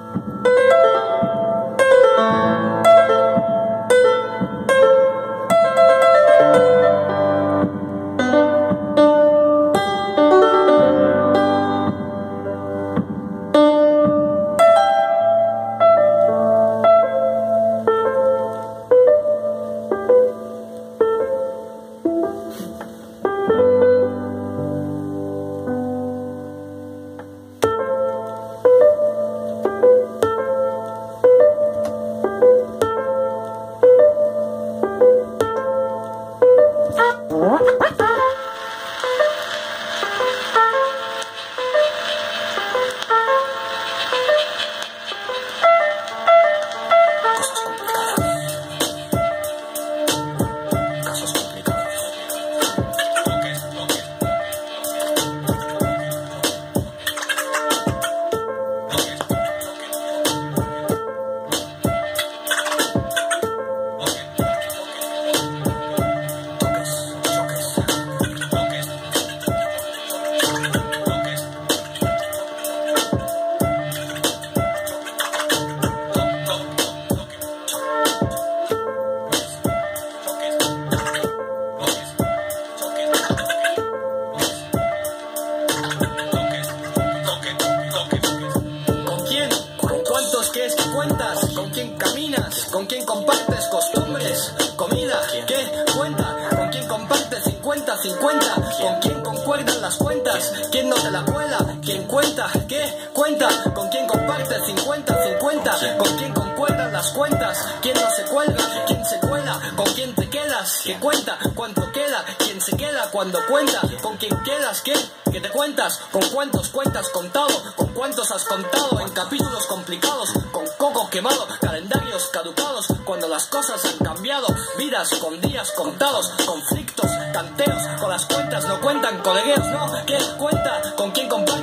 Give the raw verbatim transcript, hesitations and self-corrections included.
¿Con quién caminas? ¿Con quién compartes costumbres? ¿Comida? ¿Qué cuenta? ¿Con quién compartes cincuenta cincuenta? ¿Con quién concuerdan las cuentas? ¿Quién no te la cuela? ¿Quién cuenta? ¿Qué cuenta? ¿Con quién compartes cincuenta cincuenta? ¿Con quién concuerdan las cuentas? ¿Quién no se cuelga? ¿Quién se cuela? ¿Con quién te quedas? ¿Qué cuenta? ¿Cuánto queda? ¿Quién se queda cuando cuenta? ¿Con quién quedas? ¿Qué? ¿Qué te cuentas? ¿Con cuántos cuentas contado? ¿Con cuántos has contado en capítulos complicados? Con coco quemado, calendarios caducados, cuando las cosas han cambiado, vidas con días contados, conflictos, canteos, con las cuentas no cuentan, colegueos, ¿no? ¿Qué cuenta? ¿Con quién compartes?